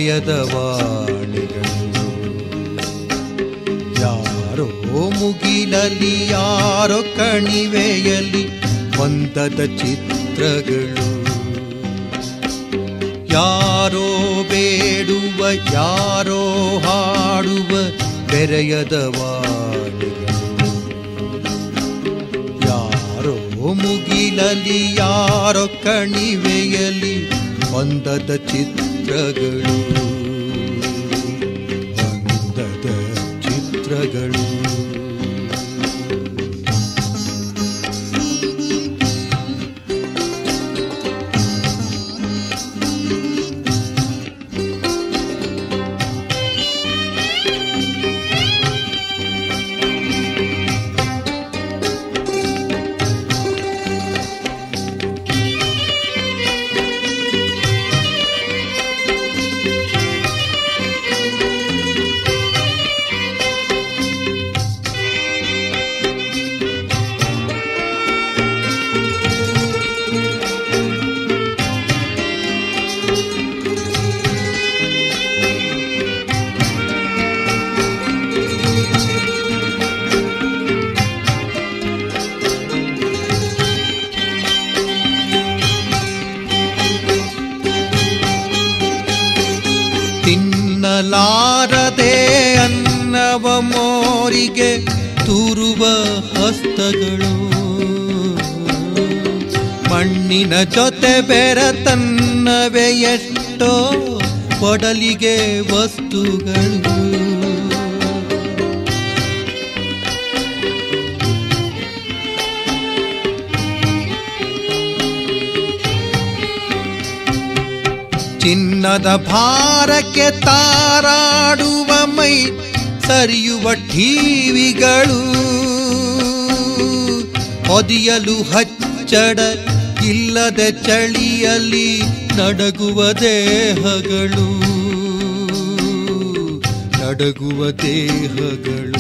ಬೆರೆಯದ ವಾಣಿಗಳು. ಯಾರೋ ಮುಗಿಲಲಿ ಯಾರೋ ಕಣಿವೆಯಲ್ಲಿ ಒಂದದ ಚಿತ್ರಗಳು. ಯಾರೋ ಬೇಡುವ ಯಾರೋ ಹಾಡುವ ಬೆರೆಯದ ವಾಣಿಗಳು. ಯಾರೋ ಮುಗಿಲಲಿ ಯಾರೋ ಕಣಿವೆಯಲ್ಲಿ ಒಂದದ ಚಿತ್ರಗಳು. ಒಂದದ ಚಿತ್ರಗಳು. ತಿನ್ನಲಾರದೆ ಅನ್ನವ ಮೋರಿಗೆ ತೂರುವ ಹಸ್ತಗಳು. ಮಣ್ಣಿನ ಜೊತೆ ಬೆರೆತನ್ನವೇ ಎಷ್ಟೋ ಕೊಡಲಿಗೆ ವಸ್ತುಗಳು. ಚಿನ್ನದ ಭಾರಕ್ಕೆ ತಾರಾಡುವ ಮೈ ಸರಿಯುವ ಠೀವಿಗಳು. ಹೊದಿಯಲು ಹಚ್ಚಡ ಇಲ್ಲದೆ ಚಳಿಯಲ್ಲಿ ನಡಗುವ ದೇಹಗಳು. ನಡಗುವ ದೇಹಗಳು.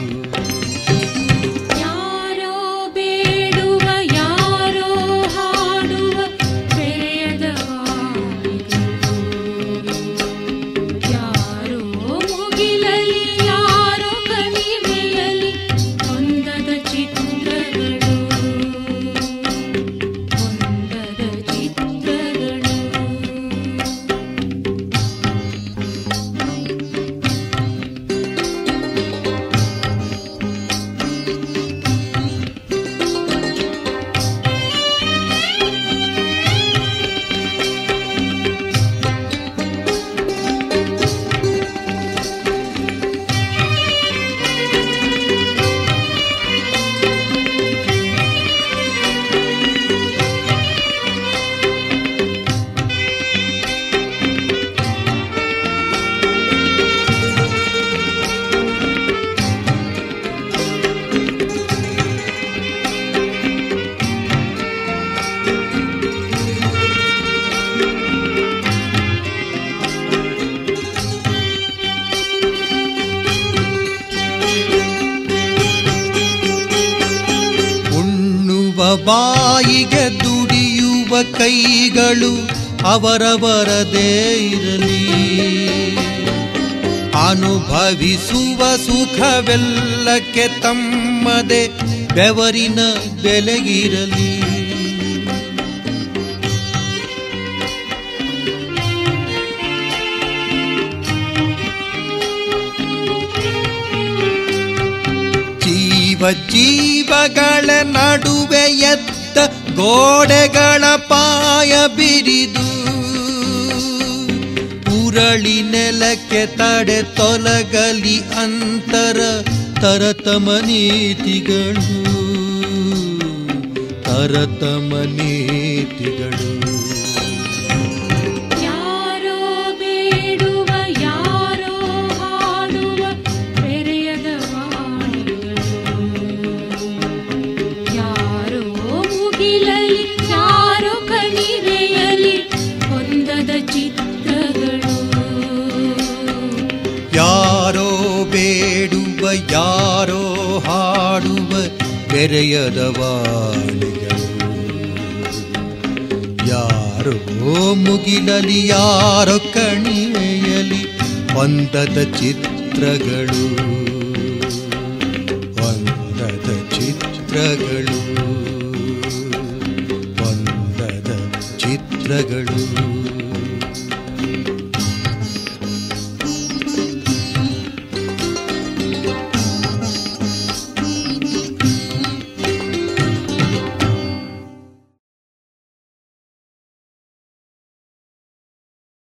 ಬಾಯಿಗೆ ದುಡಿಯುವ ಕೈಗಳು ಅವರವರದೇ ಇರಲಿ. ಅನುಭವಿಸುವ ಸುಖವೆಲ್ಲಕ್ಕೆ ತಮ್ಮದೇ ಬೆವರಿನ ಬೆಲೆಗಿರಲಿ. ಜೀವಗಳ ನಡುವೆ ಎದ್ದ ಗೋಡೆಗಳ ಪಾಯ ಬಿರಿದು ಉರಳಿ ನೆಲಕ್ಕೆ ತಡೆ ತೊಲಗಲಿ ಅಂತರ ತರತಮ ನೀತಿಗಳು. ತರತಮ ನೀತಿಗಳು. ಯಾರೋ ಬೇಡುವ ಯಾರೋ ಹಾಡುವ ಬೆರೆಯದ ವಾಣಿಗಳು. ಯಾರೋ ಮುಗಿಲಲಿ ಯಾರೋ ಕಣಿವೆಯಲ್ಲಿ ಒಂದದ ಚಿತ್ರಗಳು, ಒಂದದ ಚಿತ್ರಗಳು, ಒಂದದ ಚಿತ್ರಗಳು.